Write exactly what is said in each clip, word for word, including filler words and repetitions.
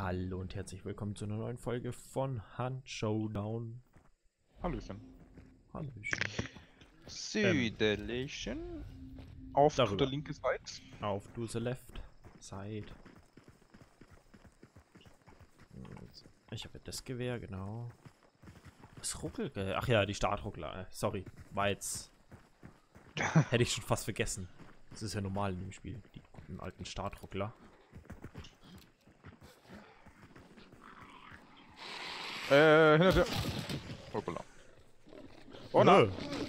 Hallo und herzlich willkommen zu einer neuen Folge von Hunt Showdown. Hallöchen. Hallöchen. Süderlichen. Auf darüber. der linken Seite. Auf to the left side. Ich habe das Gewehr, genau. Was ruckelt? Ach ja, die Startruckler. Sorry, war jetzt... Hätte ich schon fast vergessen. Das ist ja normal in dem Spiel, die guten alten Startruckler. Äh, hinter dir. Hoppala. Oh Nö. nein.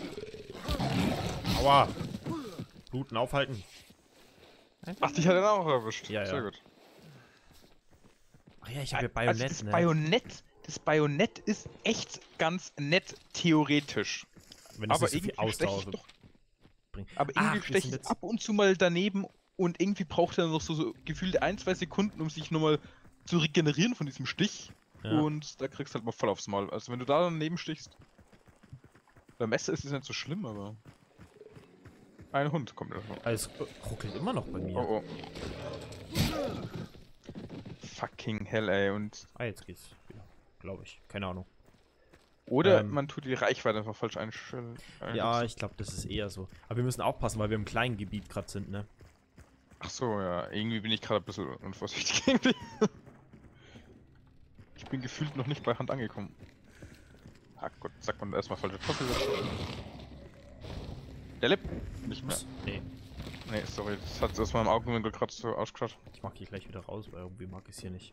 Aua. Bluten aufhalten. Ach, dich hat er auch erwischt. Ja, ja. Sehr gut. Ach ja, ich habe ja Also Bajonett, das ne? Bajonett, das Bajonett ist echt ganz nett, theoretisch. Wenn es Aber nicht so viel irgendwie steche Ausdauer ich doch, bringt. aber Ach, irgendwie wir steche sind ich jetzt- ab und zu mal daneben und irgendwie braucht er noch so, so gefühlt ein, zwei Sekunden, um sich nochmal zu regenerieren von diesem Stich. Ja. Und da kriegst du halt mal voll aufs Maul. Also wenn du da daneben stichst. Beim Messer ist es nicht so schlimm, aber. Ein Hund kommt da. Also, es ruckelt immer noch bei mir. Oh oh. Fucking hell, ey. Und. Ah, jetzt geht's wieder. Glaube ich. Keine Ahnung. Oder Ähm. man tut die Reichweite einfach falsch einstellen. Ja, ich glaube, das ist eher so. Aber wir müssen aufpassen, weil wir im kleinen Gebiet gerade sind, ne? Ach so, ja. Irgendwie bin ich gerade ein bisschen unvorsichtig irgendwie. Ich bin gefühlt noch nicht bei Hand angekommen. Ah Gott, sagt man erstmal falsche Taste. Der lebt nicht mehr. Nee, Nee, sorry, das hat aus meinem Augenwinkel gerade so ausgeschaut. ich mach hier gleich wieder raus, weil irgendwie mag ich es hier nicht.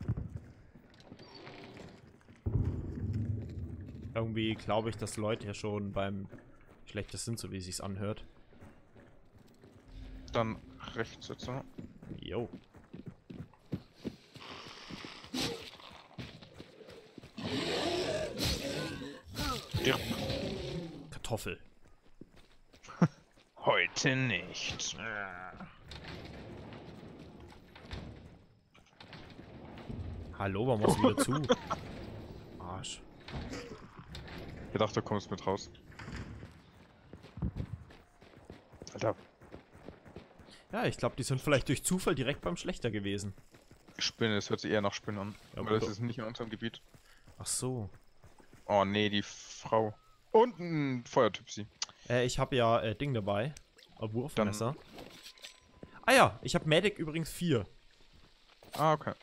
Irgendwie glaube ich, dass Leute ja schon beim Schlechtes sind, so wie es sich anhört. Dann rechts jetzt so. Jo. Stirb. Kartoffel. Heute nicht. Hallo, warum machst du wieder zu? Arsch. Ich dachte, du kommst mit raus. Alter, Ja, ich glaube, die sind vielleicht durch Zufall direkt beim Schlechter gewesen. Spinne, es hört sich eher nach Spinne an. Ja, aber das gut. ist nicht in unserem Gebiet. Ach so. Oh nee, die Frau. Und ein Feuertypsi. Äh, ich habe ja äh, Ding dabei. Ein Wurfmesser. Ah ja, ich habe Medic übrigens vier. Ah, okay.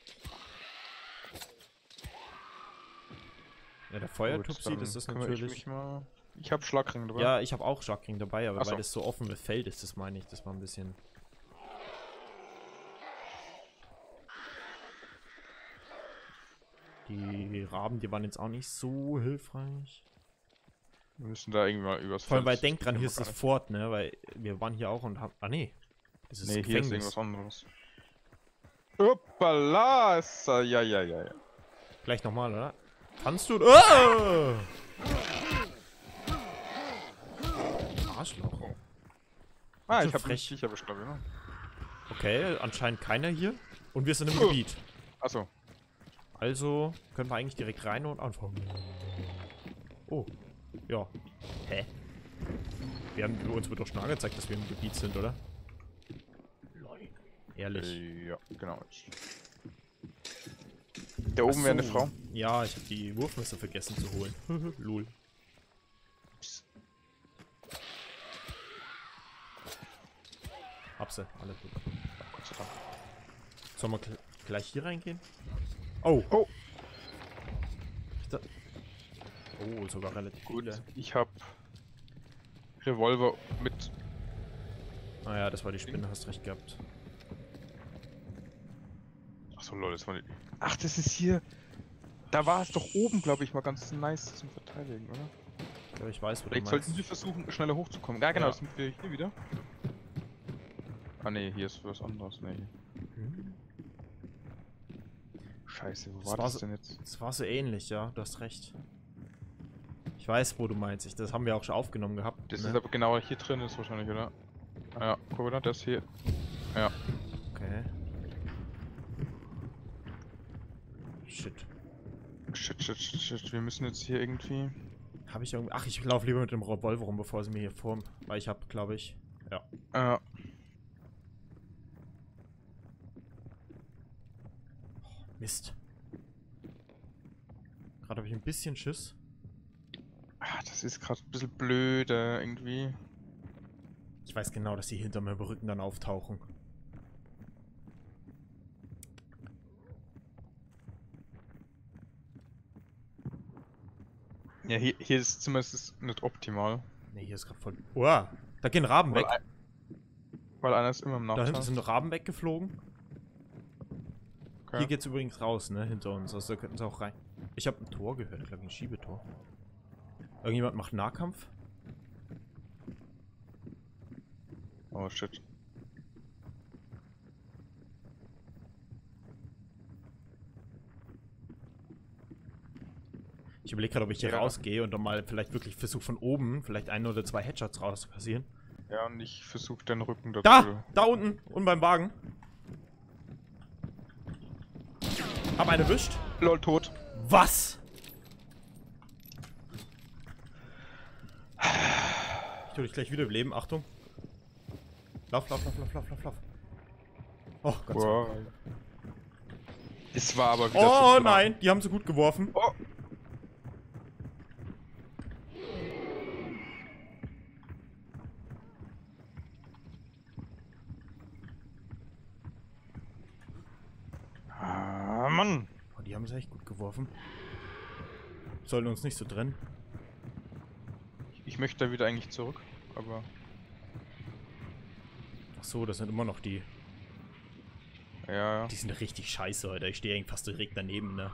Ja, der Gut, Feuertupsi, dann das ist kümmere ich natürlich... mich mal. Ich habe Schlagring dabei. Ja, ich habe auch Schlagring dabei, aber Ach so. weil das so offene Feld ist, das meine ich, das war ein bisschen... Die Raben, die waren jetzt auch nicht so hilfreich. Wir müssen da irgendwie mal übers Vor allem, weil Feld. denk dran, hier gehen ist wir das gar Fort, ne, weil wir waren hier auch und haben... Ah, nee. Das nicht. ist Nee, das hier ist Gefängnis. irgendwas anderes. Hoppala! ist er- Ja, ja, ja, ja. Gleich nochmal, oder? Kannst du... Ah! Arschloch. Ah, So ich habe frech. mich sicher beschlagen, ne? Okay, anscheinend keiner hier. Und wir sind im Oh. Gebiet. Achso. Also können wir eigentlich direkt rein und anfangen. Oh. Ja. Hä? Wir haben, uns wird doch schon angezeigt, dass wir im Gebiet sind, oder? Lol. Ehrlich. Äh, ja, genau. Da oben wäre eine Ach so. Frau. Ja, ich habe die Wurfmesser vergessen zu holen. Lol. Hab sie, alle gut. Gott sei Dank. Sollen wir gl- gleich hier reingehen? Oh. Oh. Ich da oh, sogar relativ Gut, viele. ich hab Revolver mit. Ah ja, das war die Spinne, hast recht gehabt. Achso, lol, das war die. Ach, das ist hier. Da war es doch oben, glaube ich, mal ganz nice zum Verteidigen, oder? Ich glaube, ich weiß, wo Vielleicht du sollten meinst. wir versuchen, schneller hochzukommen. Ja, genau, Ja. sind wir hier wieder. Ah, ne, hier ist was anderes. Ne. Hm? Scheiße, wo Das war war das so- denn jetzt? Das war so ähnlich, ja, du hast recht. Ich weiß, wo du meinst. Ich, das haben wir auch schon aufgenommen gehabt. Das ne? ist aber genau hier drin, ist wahrscheinlich, oder? Ah, ja, guck mal, das ist hier. Ja. Okay. Shit. Shit, shit, shit, shit. Wir müssen jetzt hier irgendwie. Habe ich irgendwie. Ach, ich laufe lieber mit dem Revolver rum, bevor sie mir hier formen. Weil ich habe, glaube ich. Ja. Äh, Mist. habe ich ein bisschen Schiss. Ah, das ist gerade ein bisschen blöd äh, irgendwie. Ich weiß genau, dass die hinter meinem Rücken dann auftauchen. Ja, hier, hier ist zumindest nicht optimal. Ne, hier ist gerade voll... Oh, da gehen Raben Weil, weg. ein, weil einer ist immer im Da hinten Nachteil. sind Raben weggeflogen. Okay. Hier geht's übrigens raus, ne, hinter uns. Also da könnten sie auch rein. Ich habe ein Tor gehört, glaube ich, ein Schiebetor. Irgendjemand macht Nahkampf? Oh shit. Ich überlege gerade, ob ich hier Ja. rausgehe und dann mal vielleicht wirklich versuche von oben vielleicht ein oder zwei Headshots rauszukassieren. Ja, und ich versuche den Rücken dazu. Da! Da unten! Und beim Wagen. Hab einen erwischt. Lol, tot. Was? Ich tu dich gleich wiederbeleben. Achtung. Lauf, lauf, lauf, lauf, lauf, lauf, lauf. Oh Gott sei Dank. Wow. Es war aber wieder Oh so nein, die haben so gut geworfen. Oh. Ah, Mann. Oh, die haben es echt gut geworfen. Sollen uns nicht so trennen. Ich möchte da wieder eigentlich zurück, aber... Ach so, das sind immer noch die. Ja, ja. Die sind richtig scheiße, Alter. Ich stehe eigentlich fast direkt daneben, ne?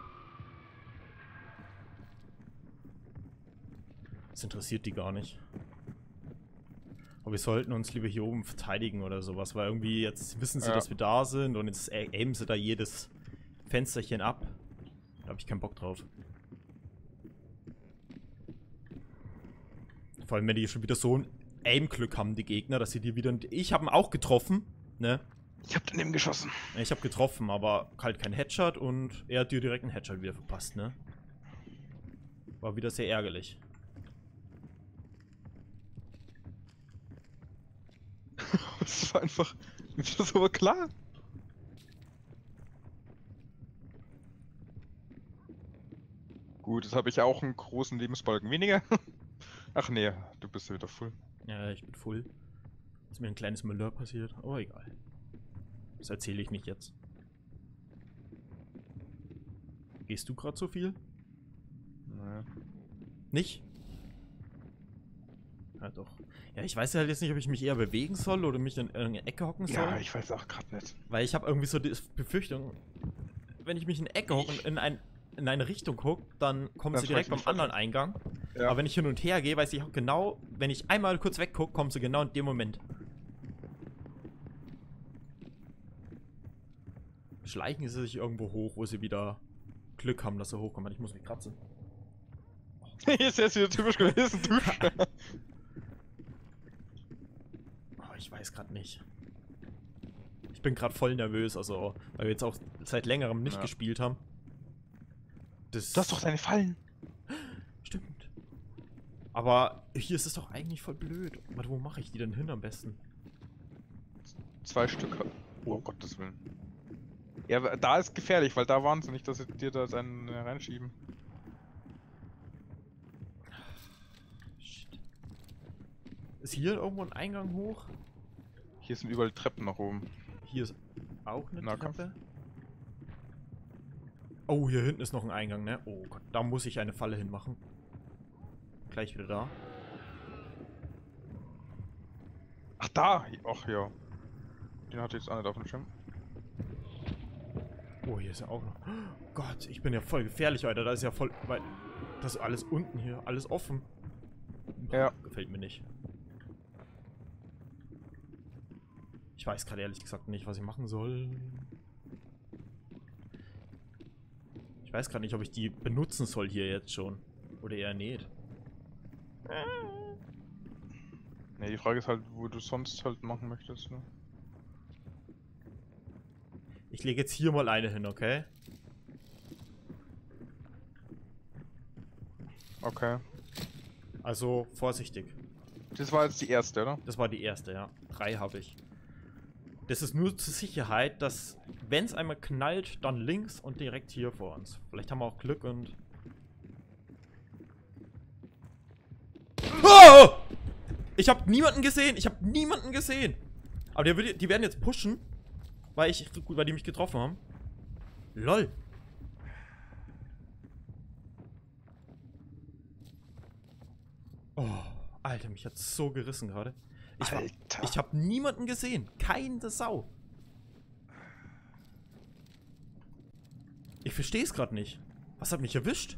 Das interessiert die gar nicht. Aber wir sollten uns lieber hier oben verteidigen oder sowas, weil irgendwie jetzt wissen sie, Ja. dass wir da sind und jetzt aimen sie da jedes Fensterchen ab. Da habe ich keinen Bock drauf. Vor allem, wenn die schon wieder so ein Aim-Glück haben, die Gegner, dass sie dir wieder... Ich habe ihn auch getroffen, ne? Ich hab daneben geschossen. Ich habe getroffen, aber halt kein Headshot und er hat dir direkt einen Headshot wieder verpasst, ne? War wieder sehr ärgerlich. Das war einfach... Das war klar. Gut, jetzt habe ich auch einen großen Lebensbalken weniger. Ach nee, du bist ja wieder full. Ja, ich bin full. Ist mir ein kleines Malheur passiert, aber egal. Das erzähle ich nicht jetzt. Gehst du gerade so viel? Naja. Nicht? Ja, doch. Ja, ich weiß halt jetzt nicht, ob ich mich eher bewegen soll oder mich in irgendeine Ecke hocken soll. Ja, ich weiß auch gerade nicht. Weil ich habe irgendwie so die Befürchtung, wenn ich mich in eine Ecke hocke und in, ein, in eine Richtung gucke, dann kommen Dann sie direkt schmeißt beim mich anderen Eingang. Ja. Aber wenn ich hin und her gehe, weiß ich auch genau, wenn ich einmal kurz weggucke, kommen sie genau in dem Moment. Schleichen sie sich irgendwo hoch, wo sie wieder Glück haben, dass sie hochkommen. Ich muss mich kratzen. Hier ist jetzt wieder typisch gewesen, du. Oh, ich weiß gerade nicht. Ich bin gerade voll nervös, also, weil wir jetzt auch seit längerem nicht Ja. gespielt haben. Das Du hast doch deine Fallen. Stimmt. Aber hier ist es doch eigentlich voll blöd. Warte, wo mache ich die denn hin am besten? Zwei Stück. Oh, Gottes Willen. Ja, da ist gefährlich, weil da waren sie nicht, dass sie dir da einen äh, reinschieben. Shit. Ist hier irgendwo ein Eingang hoch? Hier sind überall Treppen nach oben. Hier ist auch eine Nahkampf. Treppe. Oh, hier hinten ist noch ein Eingang, ne? Oh Gott, da muss ich eine Falle hinmachen. Gleich wieder da. Ach, da! Ach ja. Den hatte ich jetzt auch nicht auf dem Schirm. Oh, hier ist ja auch noch. Oh Gott, ich bin ja voll gefährlich, Alter. Da ist ja voll. Weil das ist alles unten hier, alles offen. Ja. Gefällt mir nicht. Ich weiß gerade ehrlich gesagt nicht, was ich machen soll. Ich weiß gerade nicht, ob ich die benutzen soll hier jetzt schon. Oder eher nicht. Ne, die Frage ist halt, wo du sonst halt machen möchtest, ne? Ich lege jetzt hier mal eine hin, okay? Okay. Also vorsichtig. Das war jetzt die erste, oder? Das war die erste, ja. Drei habe ich. Das ist nur zur Sicherheit, dass, wenn es einmal knallt, dann links und direkt hier vor uns. Vielleicht haben wir auch Glück und Oh! Ich habe niemanden gesehen. Ich habe niemanden gesehen. Aber der würde, die werden jetzt pushen. Weil ich, weil die mich getroffen haben. Lol. Oh, Alter, mich hat's so gerissen gerade. Ich, war- Alter. ich habe niemanden gesehen. Keine Sau. Ich verstehe es gerade nicht. Was hat mich erwischt?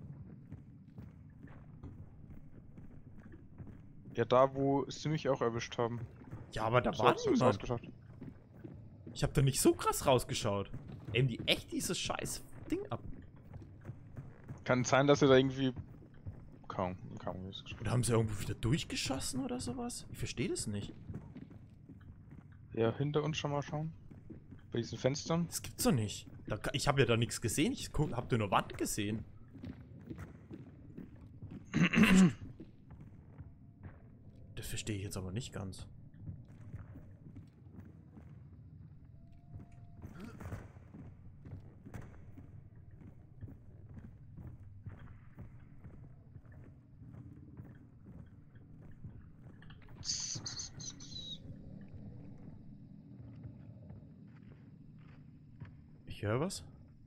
Ja, da, wo sie mich auch erwischt haben. Ja, aber da So war hat's zumindest niemand. ausgeschaut. Ich habe da nicht so krass rausgeschaut. Nehmen die echt dieses scheiß Ding ab? Kann sein, dass sie da irgendwie... Kaum, kaum. Oder haben sie irgendwo wieder durchgeschossen oder sowas? Ich verstehe das nicht. Ja, hinter uns schon mal schauen. Bei diesen Fenstern. Das gibt's doch nicht. Da, ka- ich habe ja da nichts gesehen. Ich guck, hab nur eine Wand gesehen. Das verstehe ich jetzt aber nicht ganz. Ich höre was.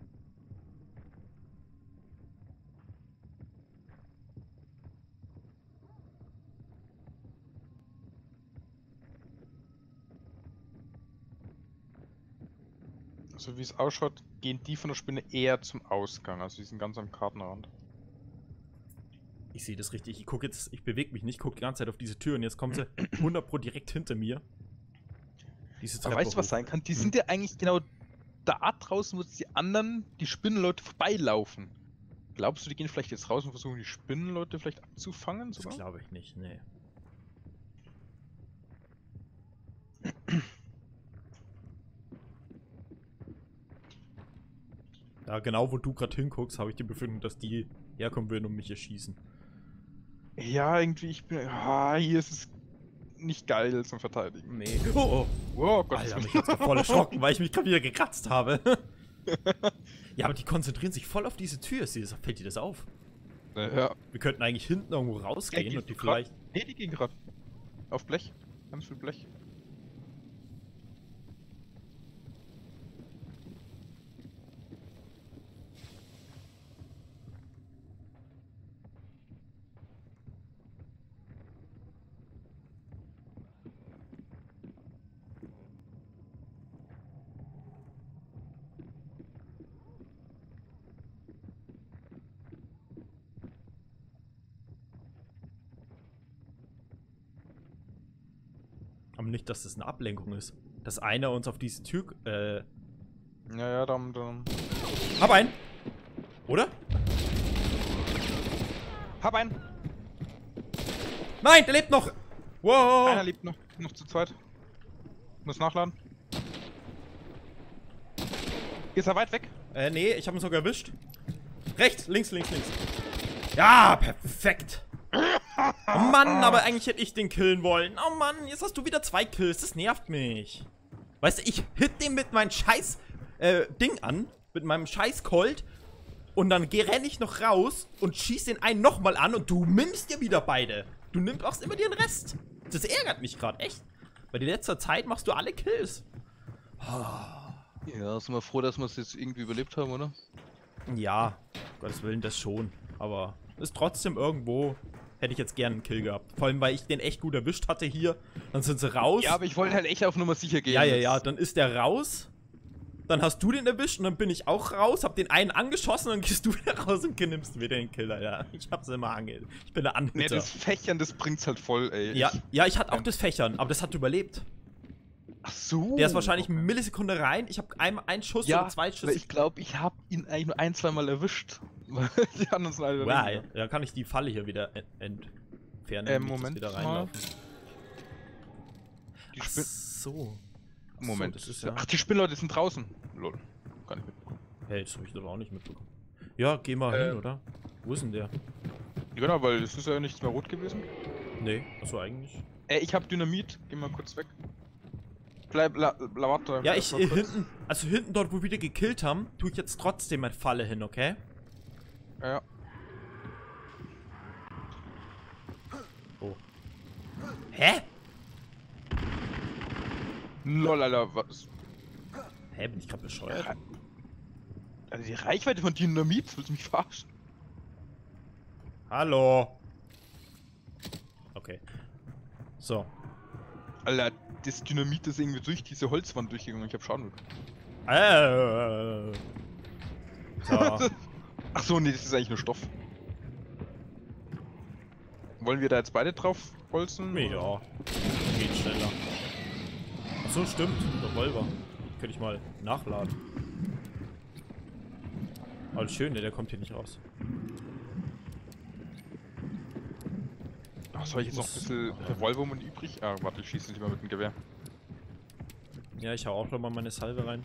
So wie es ausschaut, gehen die von der Spinne eher zum Ausgang. Also die sind ganz am Kartenrand. Ich sehe das richtig. Ich gucke jetzt, ich bewege mich nicht, gucke die ganze Zeit auf diese Tür und jetzt kommt sie hundert Pro direkt hinter mir. Diese Aber Treppe weißt du, was hoch. sein kann? Die sind ja eigentlich genau da draußen, wo die anderen, die Spinnenleute vorbeilaufen. Glaubst du, die gehen vielleicht jetzt raus und versuchen, die Spinnenleute vielleicht abzufangen? Das Sogar? glaube ich nicht, nee. Ja, genau wo du gerade hinguckst, habe ich die Befürchtung, dass die herkommen würden und mich erschießen. Ja, irgendwie, ich bin. Ah, hier ist es nicht geil zum Verteidigen. Nee. Oh, oh. Oh Gott, Alter, mich hat's voll erschrocken, weil ich mich gerade wieder gekratzt habe. Ja, aber die konzentrieren sich voll auf diese Tür. Ist dir das, fällt dir das auf? Ja. Wir könnten eigentlich hinten irgendwo rausgehen Ja, und die grad- vielleicht... Nee, die gehen gerade. Auf Blech. Ganz viel Blech. Aber nicht, dass das eine Ablenkung ist. Dass einer uns auf diese Tür... Äh... Ja, ja, dann. dann. Hab einen! Oder? Hab einen! Nein, der lebt noch! Wow! Einer lebt noch, noch zu zweit. Muss nachladen. Ist er weit weg? Äh, nee, ich habe ihn sogar erwischt. Rechts, links, links, links. Ja, perfekt. Oh Mann, aber eigentlich hätte ich den killen wollen. Oh Mann, jetzt hast du wieder zwei Kills. Das nervt mich. Weißt du, ich hit den mit meinem scheiß äh, Ding an. Mit meinem scheiß Colt. Und dann geh- renn ich noch raus und schieß den einen nochmal an und du nimmst dir wieder beide. Du nimmst auch immer den Rest. Das ärgert mich gerade, echt. Weil in letzter Zeit machst du alle Kills. Ja, sind wir froh, dass wir es jetzt irgendwie überlebt haben, oder? Ja, um Gottes Willen, das schon. Aber ist trotzdem irgendwo, hätte ich jetzt gerne einen Kill gehabt. Vor allem, weil ich den echt gut erwischt hatte hier. Dann sind sie raus. Ja, aber ich wollte halt echt auf Nummer sicher gehen. ja, ja, jetzt. ja. Dann ist der raus. Dann hast du den erwischt und dann bin ich auch raus, hab den einen angeschossen und dann gehst du wieder raus und nimmst wieder den Killer, ja. Ich hab's immer ange... Ich bin der Nee, Anhüter. das Fächern, das bringt's halt voll, ey. ja, Ich, ja, ich hatte auch das Fächern, aber das hat überlebt. ach so. Der ist wahrscheinlich eine okay. Millisekunde rein. Ich habe einmal einen Schuss Ja, oder zwei aber Schüsse. ich glaube, ich habe ihn eigentlich nur ein, zwei Mal erwischt. Die anderen sind alle Wow, daneben. ja, kann ich die Falle hier wieder ent entfernen. Ähm, damit das Moment wieder mal. reinlaufen. Die Ach Spin so. Ach Moment, so, das ist ja... Ach, die Spinnleute sind draußen. Lol. Gar nicht mitbekommen. Hey, das habe ich aber auch nicht mitbekommen. Ja, geh mal Äh. hin, oder? Wo ist denn der? Genau, weil es ist ja nichts mehr rot gewesen. Nee, achso, eigentlich. Äh, ich habe Dynamit. Geh mal kurz weg. Bleib, la, la, warte. Ja, bleib ich mal äh, kurz. hinten, also hinten dort, wo wir die gekillt haben, tue ich jetzt trotzdem eine Falle hin, okay? Ja, ja. Oh. Hä? Lol, Alter, was? Hä, bin ich gerade bescheuert? Re also die Reichweite von Dynamit, willst du mich verarschen? Hallo. Okay. So. Alter, das Dynamit ist irgendwie durch diese Holzwand durchgegangen, ich hab Schaden bekommen. Äh. So. Ach so, nee, das ist eigentlich nur Stoff. Wollen wir da jetzt beide drauf bolzen? Ja. Geht schneller. Ach so, stimmt. Revolver. Könnte ich mal nachladen. Aber schön, der, der kommt hier nicht raus. Ach, soll ich jetzt noch ein bisschen Revolvermund übrig? Ah, warte, ich schieße lieber mit dem Gewehr. Ja, ich hau auch nochmal meine Salve rein.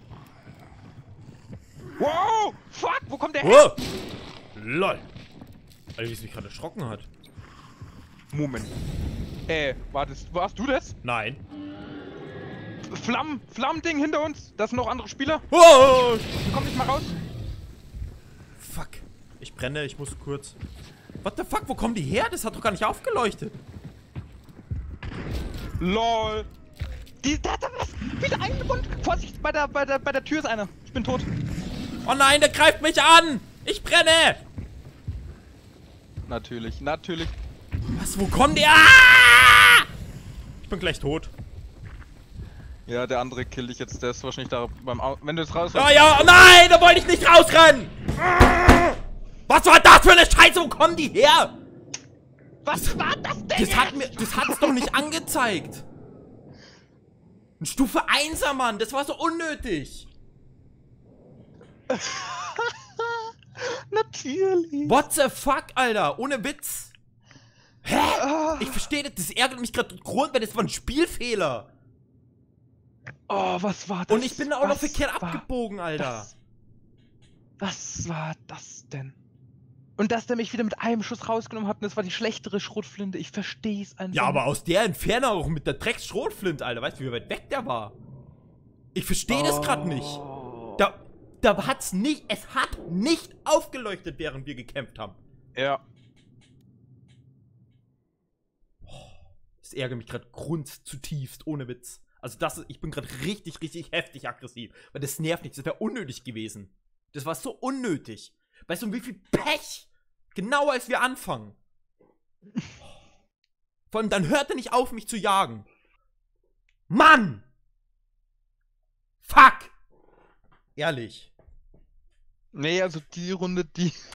Wow! Fuck! Wo kommt der her? Oh! LOL! Alter, wie es mich gerade erschrocken hat. Moment. Äh, wartest, warst du das? Nein. Flammen! Flammending hinter uns! Das sind noch andere Spieler! Oh! Komm nicht mal raus! Fuck. Ich brenne, ich muss kurz. What the fuck, wo kommen die her? Das hat doch gar nicht aufgeleuchtet. LOL! Die, da, da, was? Wieder eingebunden! Vorsicht, bei der, bei der, bei der Tür ist einer. Ich bin tot. Oh nein, der greift mich an! Ich brenne! Natürlich, natürlich. Was, wo kommen die? Ah! Ich bin gleich tot. Ja, der andere kill dich jetzt. Der ist wahrscheinlich da beim Au wenn du jetzt raus Ja, ja, oh nein, da wollte ich nicht rausrennen! Was war das für eine Scheiße? Wo kommen die her? Was war das denn? Das hat mir, das hat's doch nicht angezeigt. Ein Stufe einser, Mann, das war so unnötig. Natürlich. What the fuck, Alter? Ohne Witz. Hä? Ich verstehe das, das ärgert mich gerade Grund, weil das war ein Spielfehler. Oh, was war das? Und ich bin da auch noch Was verkehrt war abgebogen, Alter. das? Was war das denn? Und dass der mich wieder mit einem Schuss rausgenommen hat und das war die schlechtere Schrotflinte. Ich verstehe es einfach Ja, aber nicht. aus der Entfernung auch mit der Drecksschrotflinte, Alter. Weißt du, wie weit weg der war? Ich verstehe das gerade nicht. Da, da hat's nicht, es hat nicht aufgeleuchtet, während wir gekämpft haben. Ja. Das ärgert mich gerade grundzutiefst, ohne Witz. Also das ist, ich bin gerade richtig, richtig heftig aggressiv. Weil das nervt nicht, das wäre unnötig gewesen. Das war so unnötig. Weißt du, wie viel Pech? Genau als wir anfangen. Vor allem, dann hört er nicht auf, mich zu jagen. Mann! Fuck! Ehrlich. Nee, also die Runde, die